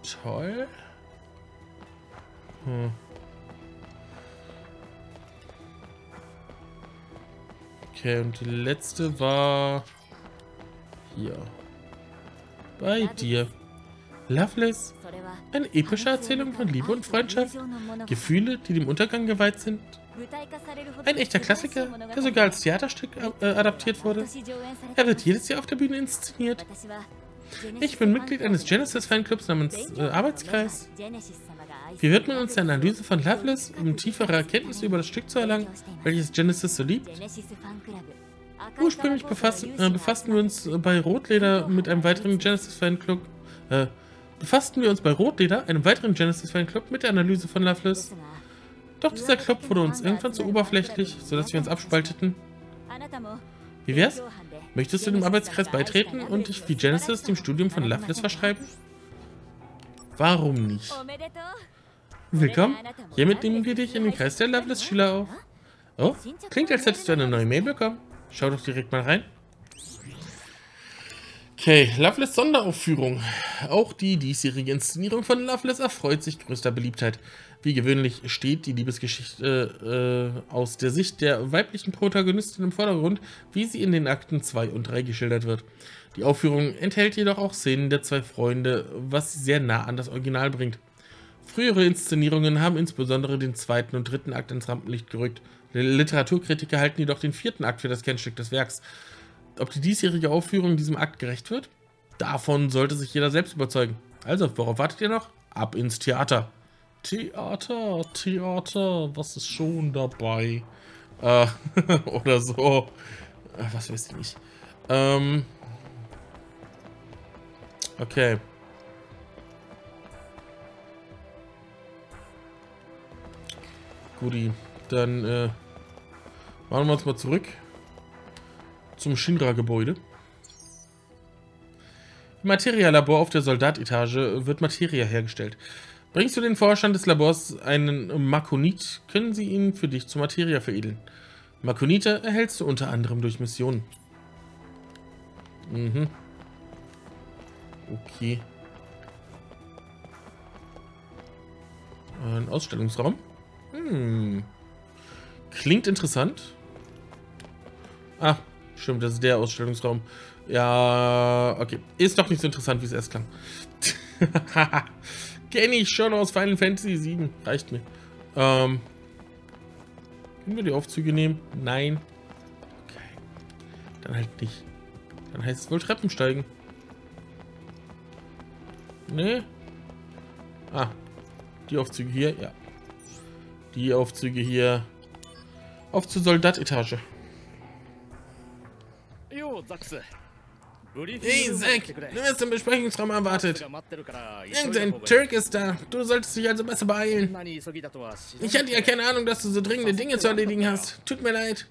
Toll. Okay, und die letzte war hier. Bei dir. Loveless. Eine epische Erzählung von Liebe und Freundschaft. Gefühle, die dem Untergang geweiht sind. Ein echter Klassiker, der sogar als Theaterstück adaptiert wurde. Er wird jedes Jahr auf der Bühne inszeniert. Ich bin Mitglied eines Genesis-Fanclubs namens Arbeitskreis. Wie wird man uns der Analyse von Loveless, um tiefere Erkenntnisse über das Stück zu erlangen, welches Genesis so liebt? Ursprünglich befassten wir uns bei Rotleder mit einem weiteren Genesis-Fanclub. Einem weiteren Genesis-Fanclub, mit der Analyse von Loveless. Doch dieser Club wurde uns irgendwann zu oberflächlich, sodass wir uns abspalteten. Wie wär's? Möchtest du dem Arbeitskreis beitreten und dich wie Genesis dem Studium von Loveless verschreiben? Warum nicht? Willkommen. Hiermit nehmen wir dich in den Kreis der Loveless-Schüler auf. Oh, klingt, als hättest du eine neue Mail bekommen. Schau doch direkt mal rein. Okay, Loveless Sonderaufführung. Auch die diesjährige Inszenierung von Loveless erfreut sich größter Beliebtheit. Wie gewöhnlich steht die Liebesgeschichte aus der Sicht der weiblichen Protagonistin im Vordergrund, wie sie in den Akten 2 und 3 geschildert wird. Die Aufführung enthält jedoch auch Szenen der zwei Freunde, was sie sehr nah an das Original bringt. Frühere Inszenierungen haben insbesondere den zweiten und dritten Akt ins Rampenlicht gerückt. Literaturkritiker halten jedoch den vierten Akt für das Kernstück des Werks. Ob die diesjährige Aufführung diesem Akt gerecht wird? Davon sollte sich jeder selbst überzeugen. Also, worauf wartet ihr noch? Ab ins Theater. Theater, was ist schon dabei? Oder so. Was weiß ich nicht. Okay. Guti, dann machen wir uns mal zurück zum Shinra-Gebäude. Im Materiallabor auf der Soldatetage wird Materia hergestellt. Bringst du den Vorstand des Labors einen Makonit, können sie ihn für dich zu Materia veredeln. Makonite erhältst du unter anderem durch Missionen. Okay. Ein Ausstellungsraum. Klingt interessant. Ah, stimmt, das ist der Ausstellungsraum. Ja, okay. Ist doch nicht so interessant, wie es erst klang. Kenne ich schon aus Final Fantasy 7. Reicht mir. Können wir die Aufzüge nehmen? Nein. Okay. Dann halt nicht. Dann heißt es wohl Treppensteigen. Nee. Ah. Die Aufzüge hier, ja. Die Aufzüge hier. Auf zur Soldatetage. Hey, Zack, du wirst im Besprechungsraum erwartet. Irgendein Türk ist da. Du solltest dich also besser beeilen. Ich hatte ja keine Ahnung, dass du so dringende Dinge zu erledigen hast. Tut mir leid.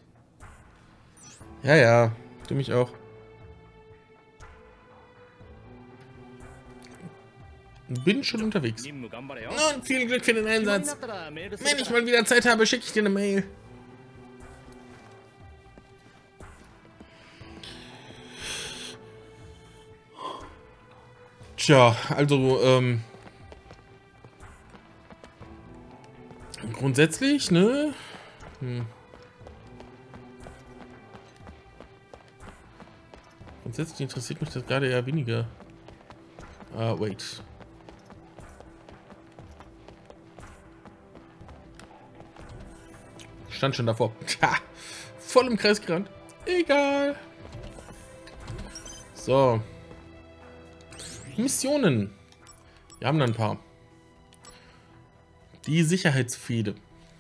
Ja, du mich auch. Bin schon unterwegs. Und viel Glück für den Einsatz. Wenn ich mal wieder Zeit habe, schicke ich dir eine Mail. Tja, also, grundsätzlich, ne? Grundsätzlich interessiert mich das gerade eher weniger. Wait. Stand schon davor. Tja, voll im Kreis gerannt. Egal. So. Missionen. Wir haben da ein paar. Die Sicherheitsfehde.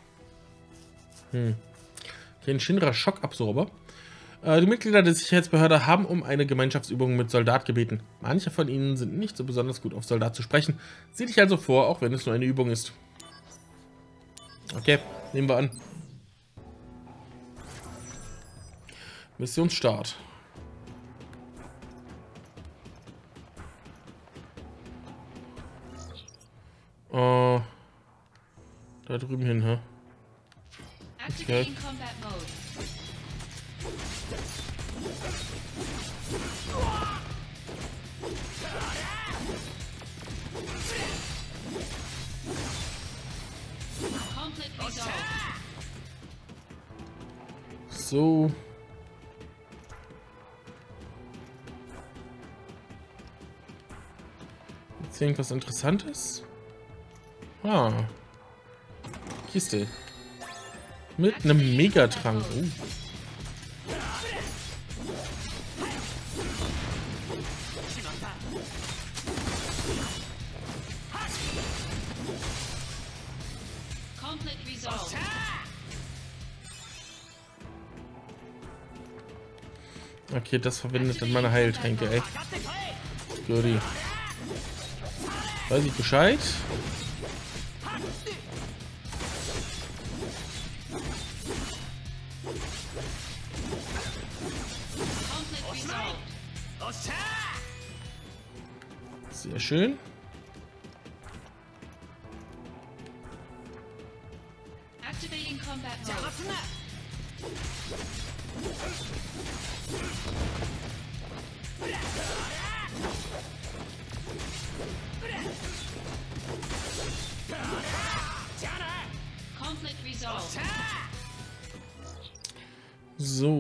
Den Shinra Schockabsorber. Die Mitglieder der Sicherheitsbehörde haben um eine Gemeinschaftsübung mit Soldat gebeten. Manche von ihnen sind nicht so besonders gut auf Soldat zu sprechen. Sieh dich also vor, auch wenn es nur eine Übung ist. Okay, nehmen wir an. Missionsstart. Da drüben hin, hä? Okay. So. Jetzt hier irgendwas Interessantes? Ah. Kiste. Mit einem Megatrank. Oh. Okay, das verwendet dann meine Heiltränke, ey. Goodie. Weiß ich Bescheid? Sehr schön. Activating combat mode. Conflict resolved. So.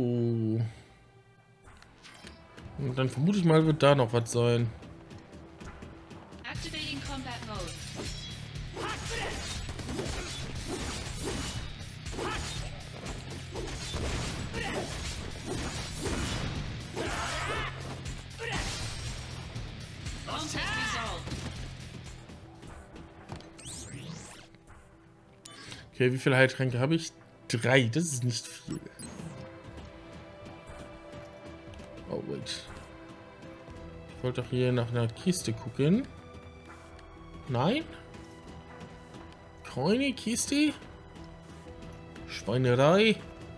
Und dann vermute ich mal, wird da noch was sein. Activating combat mode. Conflict resolved. Okay, wie viele Heiltränke habe ich? 3, das ist nicht viel. Oh, wait. Ich wollte doch hier nach einer Kiste gucken. Nein? Keine Kiste? Schweinerei.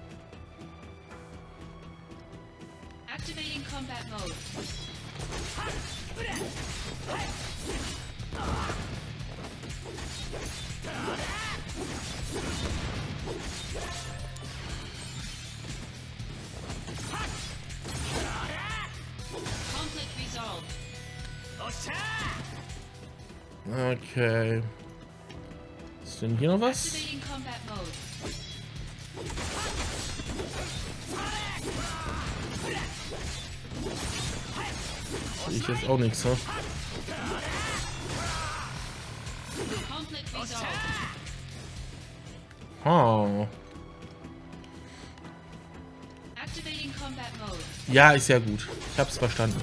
Activating combat mode. Conflict resolved. Okay. Ist denn hier noch was? Activating combat mode. Sehe ich jetzt auch nichts, ne? Conflict resolved. Oh. Activating combat mode. Ja, ist ja gut. Ich hab's verstanden.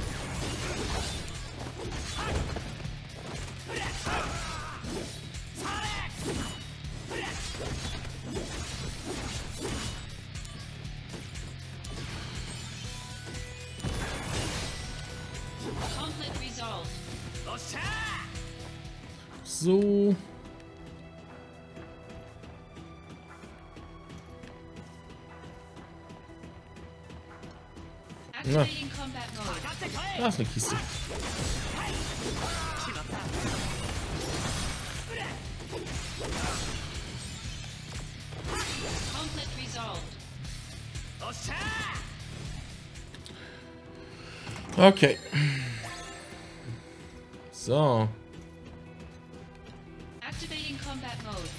Conflict resolved. So. Activating combat mode. Da ist eine Kiste. Conflict resolved. Okay. So. Activating combat mode.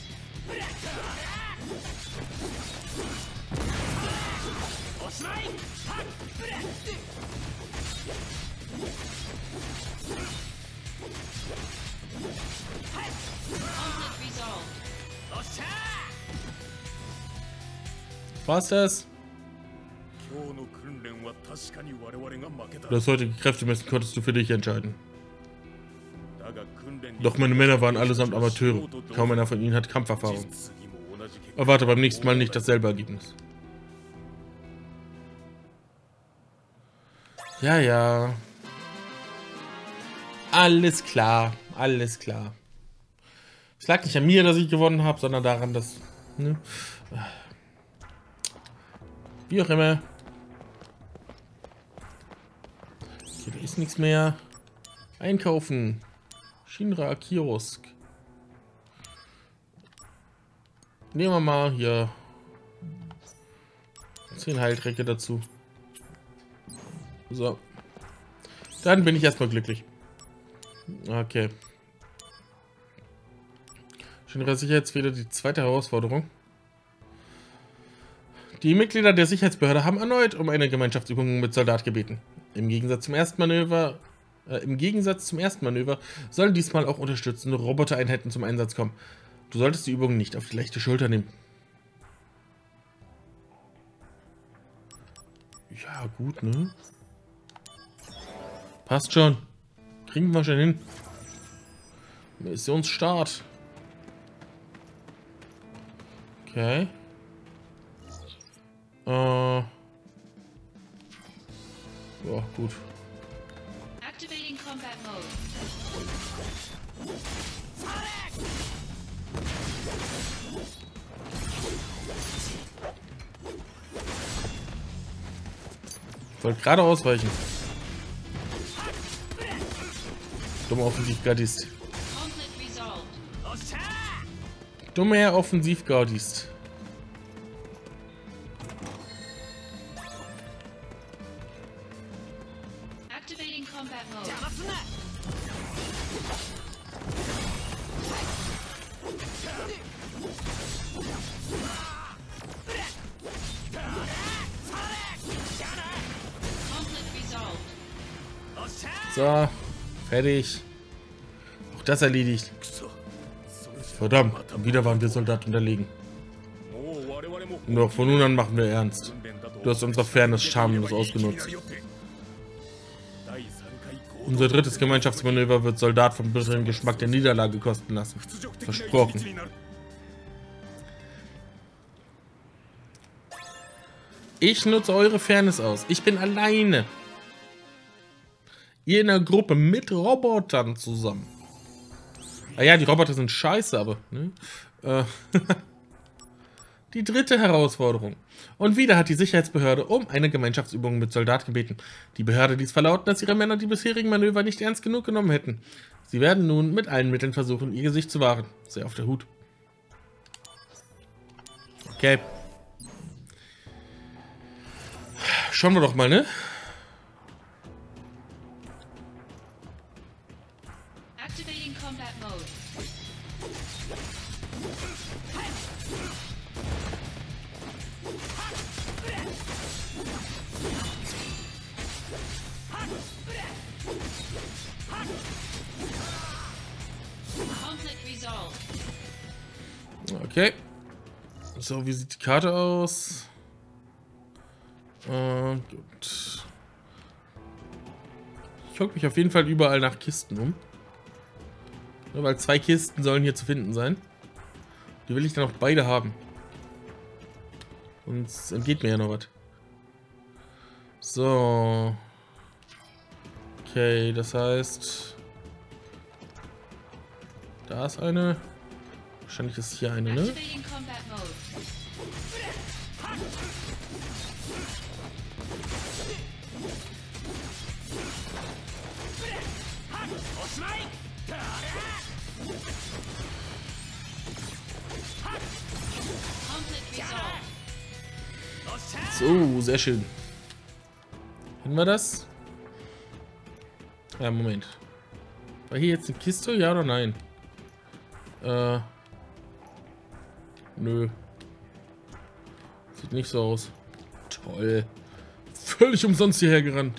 Conflict resolved. War's das? 今日の訓練は確かに我々が負けた。 Das heutige Kräftemessen konntest du für dich entscheiden. だが訓練に Doch meine Männer waren allesamt Amateure. Kaum einer von ihnen hat Kampferfahrung. 次も同じ結果 Erwarte beim nächsten Mal nicht dasselbe Ergebnis. Ja, ja. Alles klar. Alles klar. Es lag nicht an mir, dass ich gewonnen habe, sondern daran, dass... Ne? Wie auch immer. Okay, da ist nichts mehr. Einkaufen. Shinra Kiosk. Nehmen wir mal hier 10 Heiltränke dazu. So. Dann bin ich erstmal glücklich. Okay. Shinra Sicherheitsfehler, die zweite Herausforderung. Die Mitglieder der Sicherheitsbehörde haben erneut um eine Gemeinschaftsübung mit Soldat gebeten. Im Gegensatz zum ersten Manöver sollen diesmal auch unterstützende Robotereinheiten zum Einsatz kommen. Du solltest die Übung nicht auf die leichte Schulter nehmen. Ja, gut, ne? Passt schon. Kriegen wir schon hin. Missionsstart. Okay. Ja, gut. Activating combat mode. Soll gerade ausweichen. Dummer Offensivgardist. Conflict resolved. Dummer Offensivgardist. Activating combat mode. Conflict resolved. So, fertig. Auch das erledigt. Verdammt, wieder waren wir Soldaten unterlegen. もう我々も Doch von nun an machen wir ernst. 訓練だと Du hast unsere Fairness schamlos ausgenutzt. 第3回行動 Unser drittes Gemeinschaftsmanöver wird Soldat vom bitteren Geschmack der Niederlage kosten lassen. 屈辱的な一 Versprochen. 日になる Ich nutze eure Fairness aus. Ich bin alleine. Ihr in einer Gruppe mit Robotern zusammen. Ah ja, die Roboter sind scheiße, aber... Ne? Die dritte Herausforderung. Und wieder hat die Sicherheitsbehörde um eine Gemeinschaftsübung mit Soldat gebeten. Die Behörde ließ verlauten, dass ihre Männer die bisherigen Manöver nicht ernst genug genommen hätten. Sie werden nun mit allen Mitteln versuchen, ihr Gesicht zu wahren. Sehr auf der Hut. Okay. Schauen wir doch mal, ne? Activating combat mode. Conflict resolved. Okay. So, wie sieht die Karte aus? Gut. Ich gucke mich auf jeden Fall überall nach Kisten um. Ja, weil 2 Kisten sollen hier zu finden sein. Die will ich dann auch beide haben. Sonst entgeht mir ja noch was. So. Okay, das heißt... Da ist eine. Wahrscheinlich ist hier eine, ne? Activating combat mode. Conflict resolved. So, sehr schön. Kennen wir das? Ja, Moment. War hier jetzt eine Kiste? Ja oder nein? Nö. Sieht nicht so aus. Toll. Völlig umsonst hierher gerannt.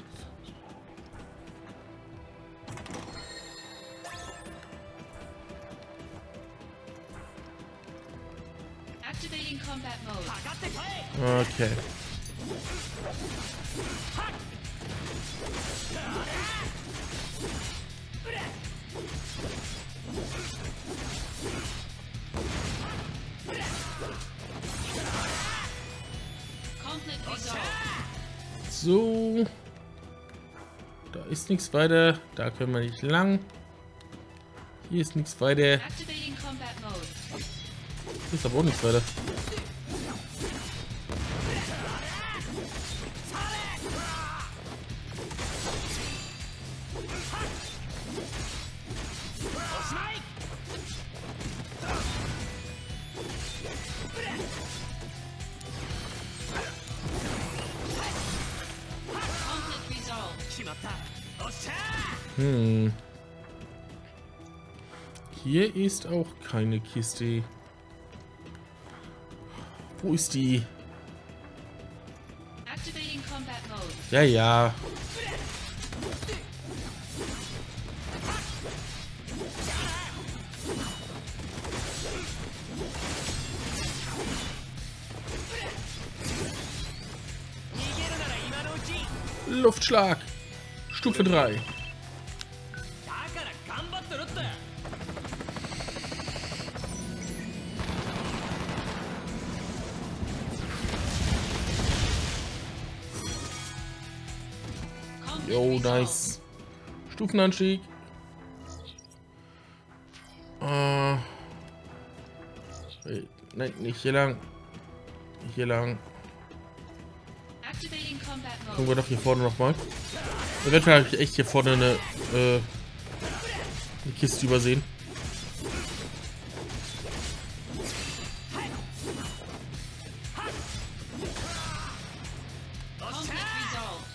Activating combat mode. Okay. Conflict resolved. So. Da ist nichts weiter. Da können wir nicht lang. Hier ist nichts weiter. Activating combat mode. Hier ist aber auch nichts weiter. Conflict resolved. Hier ist auch keine Kiste. Wo ist die? mode. Ja, ja. Luftschlag. Stufe 3. Jo, nice. Stufenanstieg. Nein, nicht hier lang. Nicht hier lang. Activating combat Gucken wir mode. doch hier vorne nochmal. Eventuell habe ich echt hier vorne eine Kiste übersehen. Conflict resolved.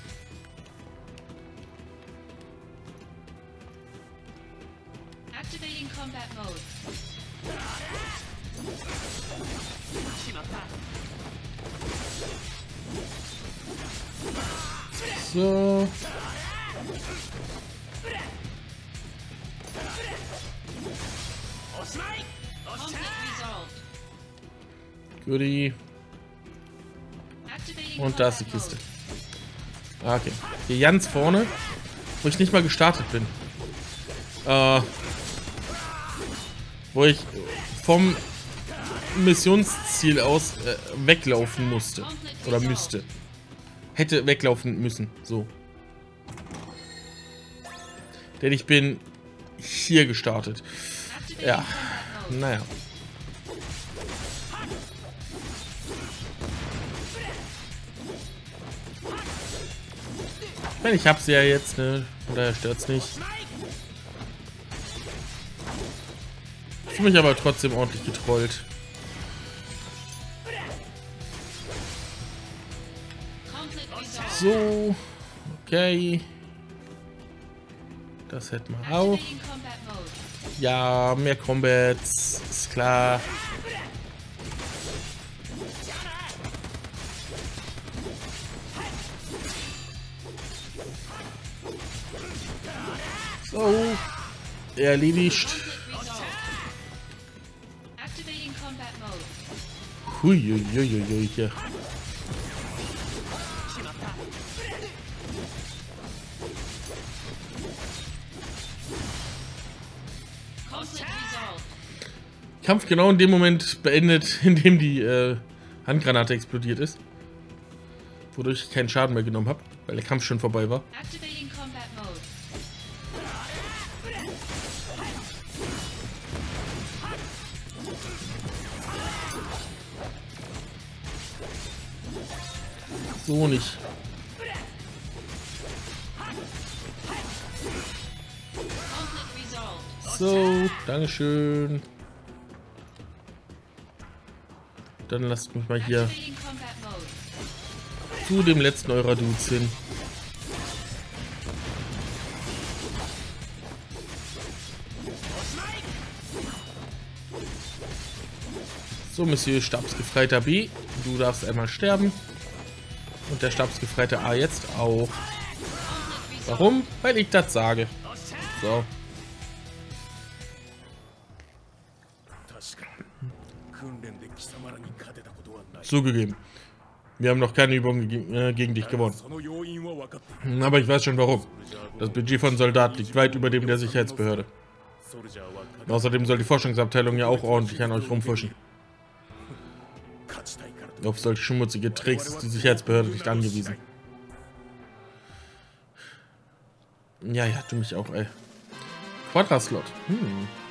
Activating combat mode. So. Conflict resolved. Goodie. Activating Und da ist die combat Kiste. Ah, okay. Hier ganz vorne, wo ich nicht mal gestartet bin. Wo ich vom Missionsziel aus weglaufen musste. Oder müsste. Hätte weglaufen müssen. So. Denn ich bin hier gestartet. Activating Ja. combat mode. Naja. Ich meine, ich hab's ja jetzt, ne? Von daher stört's nicht. Ich fühle mich aber trotzdem ordentlich getrollt. Conflict resolved. So. Okay. Das hätten wir auch. Activating combat mode. Ja, mehr Combats. Ist klar. So. Erledigt. Conflict resolved. Activating combat mode. Huiuiuiui. Hier. Conflict resolved. Kampf genau in dem Moment beendet, in dem die Handgranate explodiert ist. Wodurch ich keinen Schaden mehr genommen habe, weil der Kampf schon vorbei war. Activating combat mode. So nicht. Conflict resolved. So, Dankeschön. Dann lasst mich mal hier Activating combat mode. zu dem letzten eurer Dudes hin. So, Monsieur Stabsgefreiter B, du darfst einmal sterben. Und der Stabsgefreite A jetzt auch. Conflict resolved. Warum? Weil ich das sage. So. 確かに訓練で貴様らに勝てたことはない。 Zugegeben. Wir haben noch keine Übung gegen dich gewonnen. その要因は分かっている。 Aber ich weiß schon warum. Das Budget von Soldat liegt weit über dem der Sicherheitsbehörde. ソルジャーは勝 Außerdem soll die Forschungsabteilung ja auch ordentlich an euch rumfuschen. ちたいからと。 Auf solche schmutzige Tricks ist die Sicherheitsbehörde nicht angewiesen. Ja, ja, du mich auch, ey. Quadra-Slot.